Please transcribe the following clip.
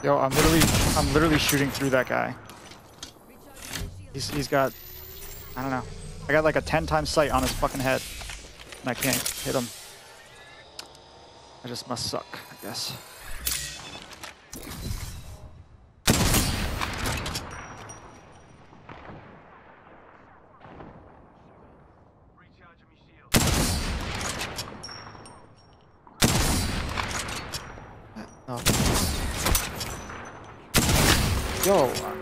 Yo, I'm literally shooting through that guy. He's got, I don't know. I got like a 10 times sight on his fucking head, and I can't hit him. I just must suck, I guess. No. Yo.